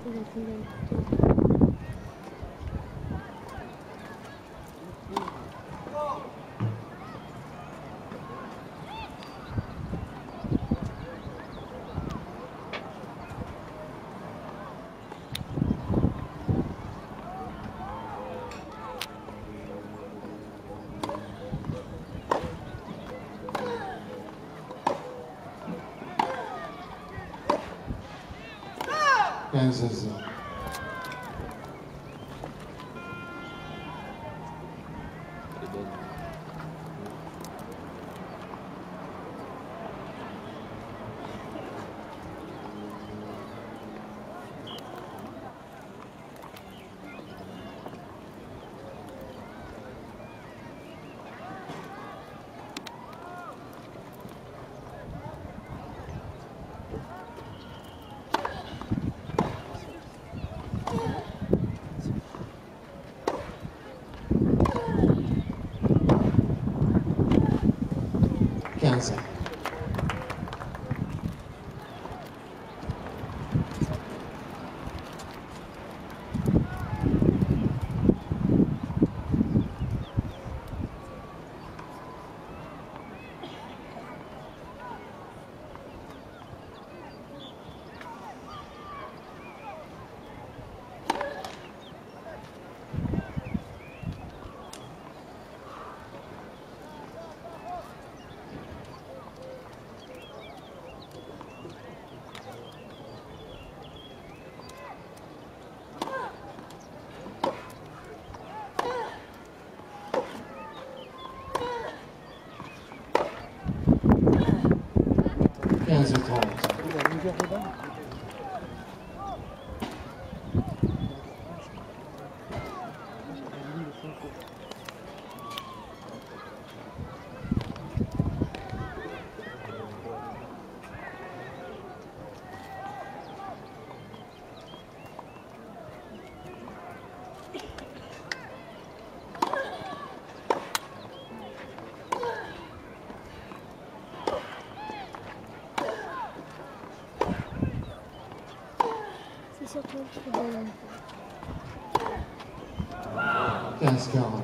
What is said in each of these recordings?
15. 15-30. C'est surtout le football. 15-40.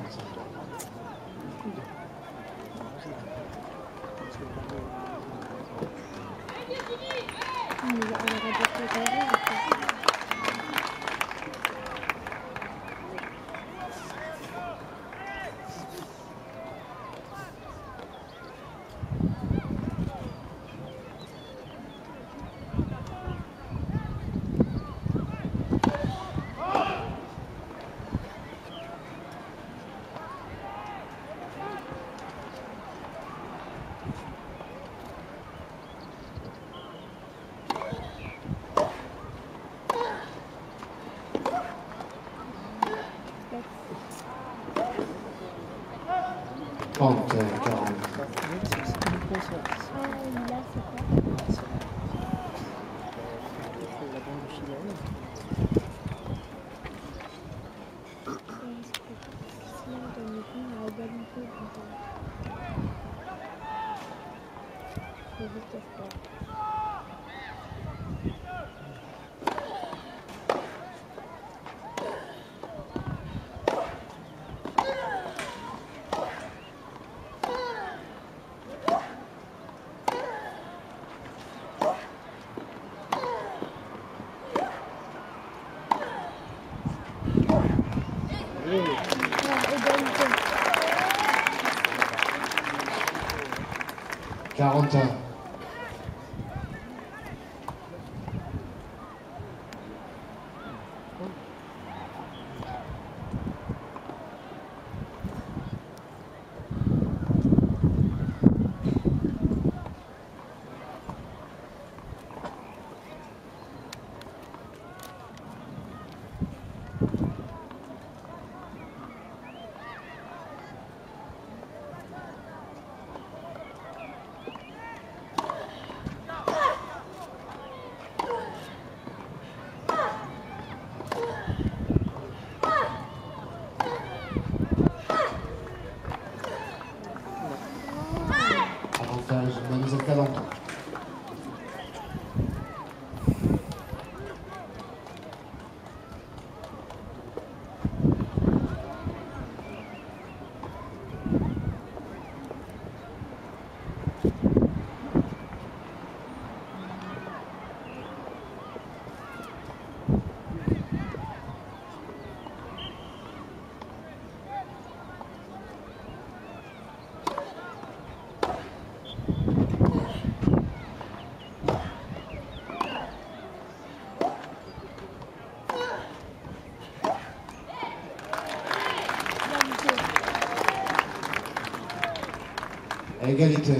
Égalité.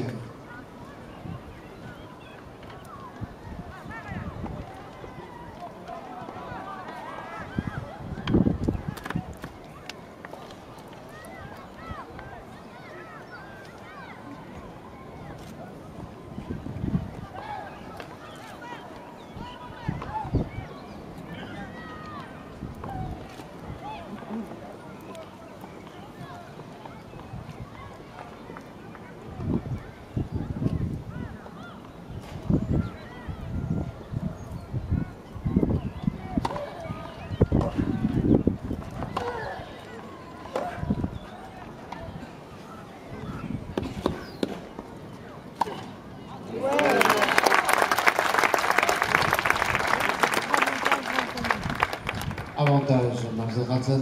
Avantage, Marzeratzen.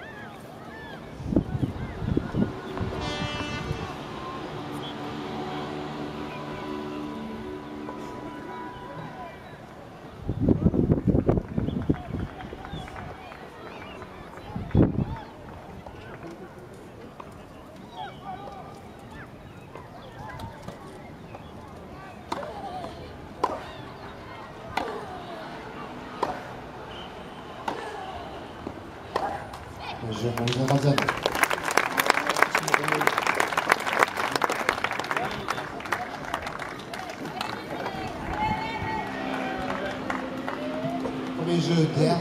Je Marzeratzen. Premier jeu dernier.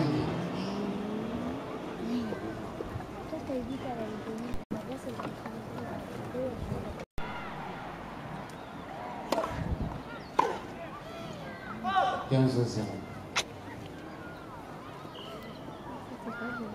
Toi, t'as dit qu'elle allait donner. Là, c'est le premier. 15-0. C'est pas bien.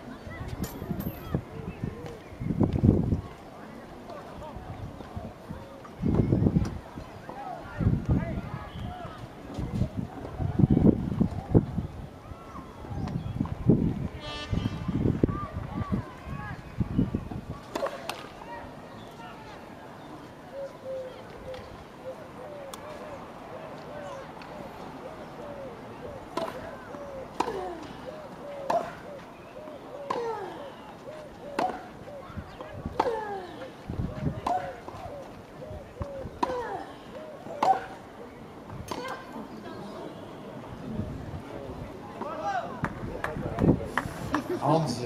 Anzia.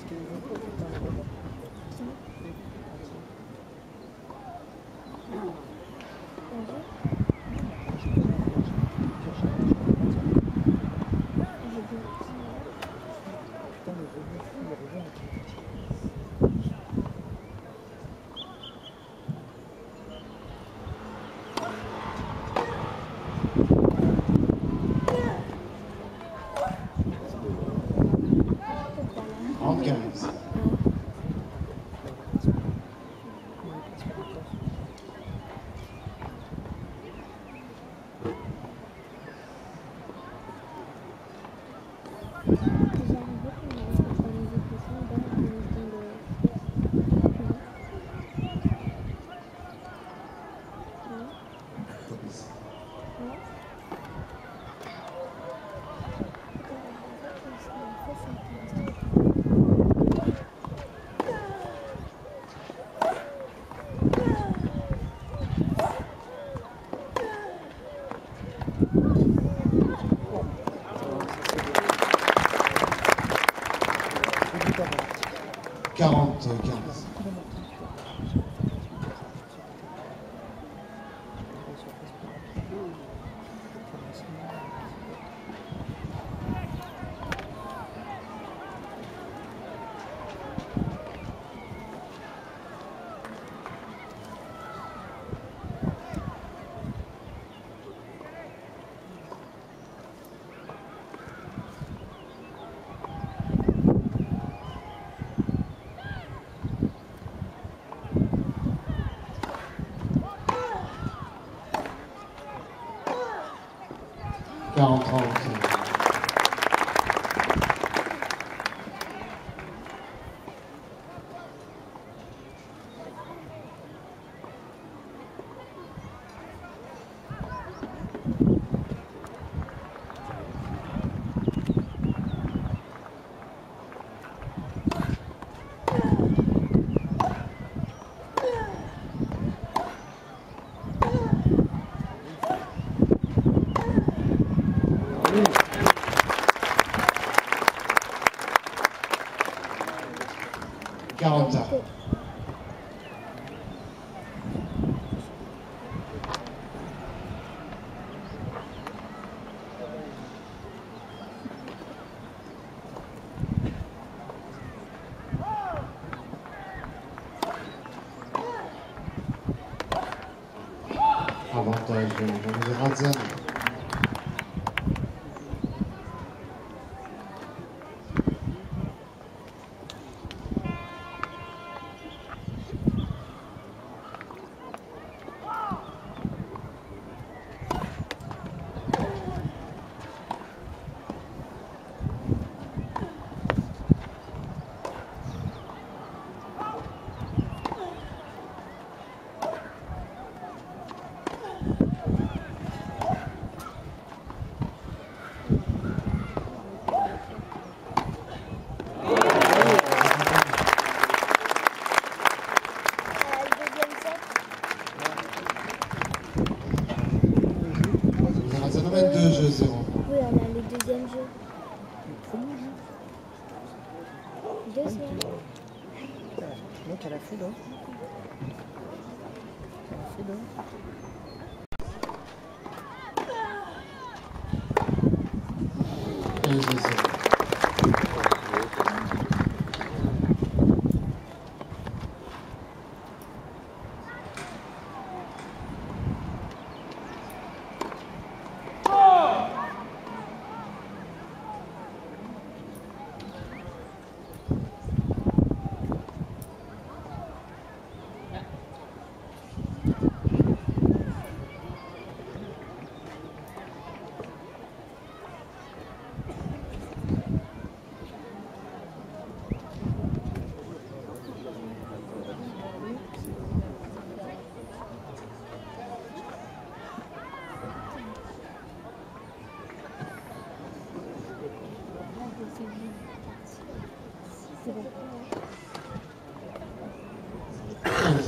En 15. Quarante, 15. Quarante, 30. 40. Avantage de Radzen. Radzen mène 2-0. Oui, on a le deuxième jeu. Le premier jeu. Deuxième. Non, t'as la foule, hein. T'as la foule, hein. 15-0. C'est bon. 15.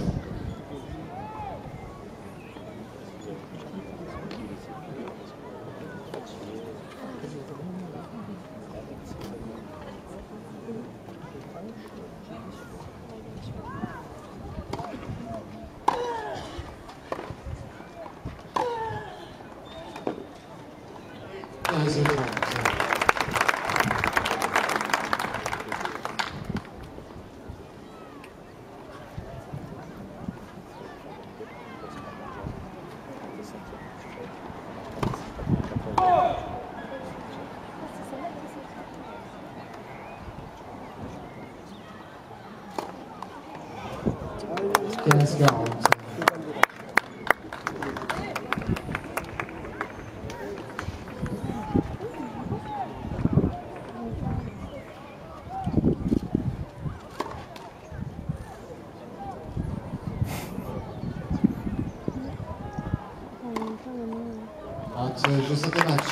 Quinze 40. Je sais des matchs.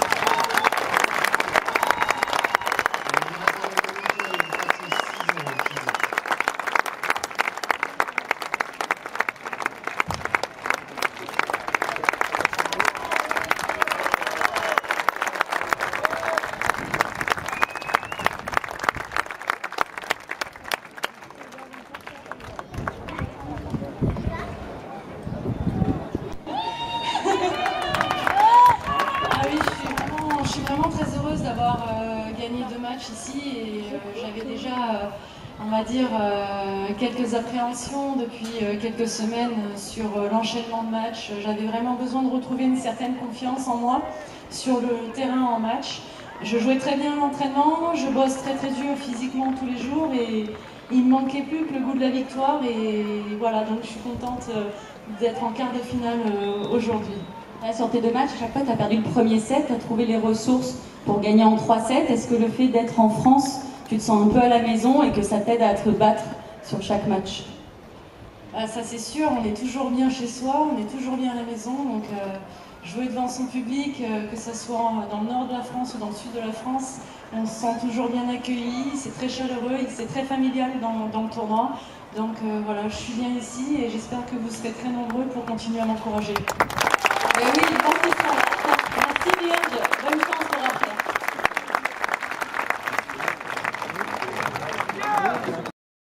Gagné 2 matchs ici et j'avais déjà, on va dire, quelques appréhensions depuis quelques semaines sur l'enchaînement de matchs. J'avais vraiment besoin de retrouver une certaine confiance en moi sur le terrain en match. Je jouais très bien l'entraînement, je bosse très dur physiquement tous les jours et il me manquait plus que le goût de la victoire et voilà, donc je suis contente d'être en quart de finale aujourd'hui. Là, sur tes 2 matchs, à chaque fois tu as perdu le premier set, tu as trouvé les ressources pour gagner en 3-7. Est-ce que le fait d'être en France, tu te sens un peu à la maison et que ça t'aide à te battre sur chaque match? Ça c'est sûr, on est toujours bien chez soi, on est toujours bien à la maison, donc jouer devant son public, que ce soit dans le nord de la France ou dans le sud de la France, on se sent toujours bien accueilli, c'est très chaleureux, c'est très familial dans le tournoi. Donc voilà, je suis bien ici et j'espère que vous serez très nombreux pour continuer à m'encourager. Oui, je pense que ça. Merci Vierge.